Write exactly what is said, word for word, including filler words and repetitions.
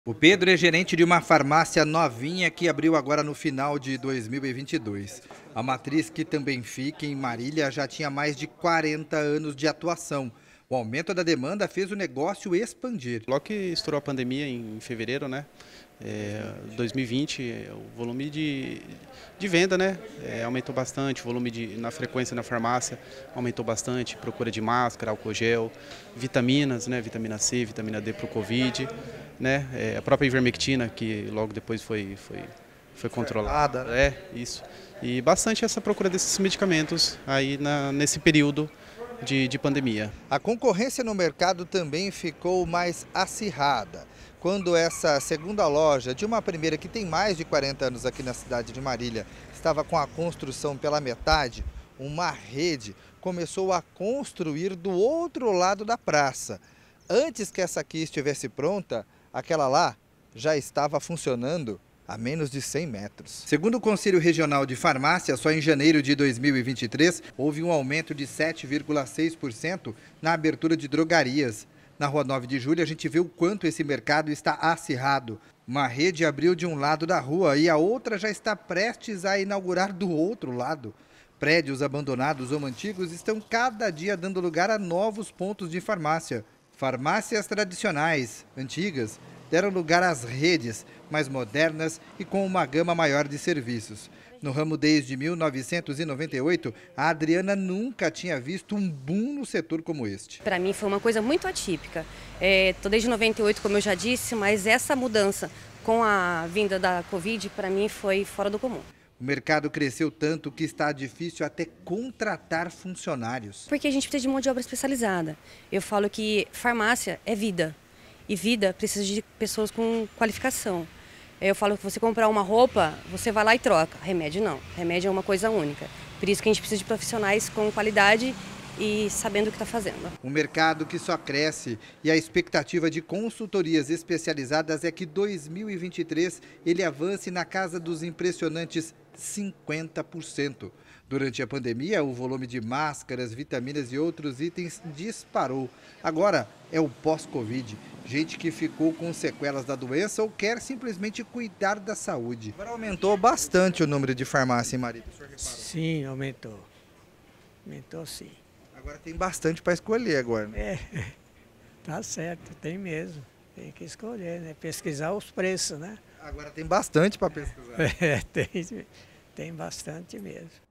O Pedro é gerente de uma farmácia novinha que abriu agora no final de dois mil e vinte e dois. A matriz, que também fica em Marília, já tinha mais de quarenta anos de atuação. O aumento da demanda fez o negócio expandir. Logo que estourou a pandemia em fevereiro, né? É, dois mil e vinte, o volume de, de venda, né? É, aumentou bastante, o volume de, na frequência na farmácia aumentou bastante, procura de máscara, álcool gel, vitaminas, né? Vitamina C, vitamina D para o Covid, né? É, a própria ivermectina, que logo depois foi, foi, foi controlada. É, isso. E bastante essa procura desses medicamentos aí na, nesse período de, de pandemia. A concorrência no mercado também ficou mais acirrada. Quando essa segunda loja, de uma primeira que tem mais de quarenta anos aqui na cidade de Marília, estava com a construção pela metade, uma rede começou a construir do outro lado da praça. Antes que essa aqui estivesse pronta, aquela lá já estava funcionando a menos de cem metros. Segundo o Conselho Regional de Farmácia, só em janeiro de dois mil e vinte e três houve um aumento de sete vírgula seis por cento na abertura de drogarias. Na Rua nove de Julho, a gente vê o quanto esse mercado está acirrado. Uma rede abriu de um lado da rua e a outra já está prestes a inaugurar do outro lado. Prédios abandonados ou antigos estão cada dia dando lugar a novos pontos de farmácia. Farmácias tradicionais, antigas, deram lugar às redes, mais modernas e com uma gama maior de serviços. No ramo desde mil novecentos e noventa e oito, a Adriana nunca tinha visto um boom no setor como este. Para mim foi uma coisa muito atípica. Estou desde noventa e oito, como eu já disse, mas essa mudança com a vinda da Covid, para mim, foi fora do comum. O mercado cresceu tanto que está difícil até contratar funcionários. Porque a gente precisa de mão de obra especializada. Eu falo que farmácia é vida. E vida precisa de pessoas com qualificação. Eu falo que você comprar uma roupa, você vai lá e troca. Remédio não. Remédio é uma coisa única. Por isso que a gente precisa de profissionais com qualidade e sabendo o que está fazendo. Um mercado que só cresce e a expectativa de consultorias especializadas é que dois mil e vinte e três ele avance na casa dos impressionantes cinquenta por cento. Durante a pandemia, o volume de máscaras, vitaminas e outros itens disparou. Agora é o pós-Covid. Gente que ficou com sequelas da doença ou quer simplesmente cuidar da saúde. Agora aumentou bastante o número de farmácias em Marília. Sim, aumentou. Aumentou sim. Agora tem bastante para escolher agora, né? É, tá certo, tem mesmo. Tem que escolher, né? Pesquisar os preços, né? Agora tem bastante para pesquisar. É, tem, tem bastante mesmo.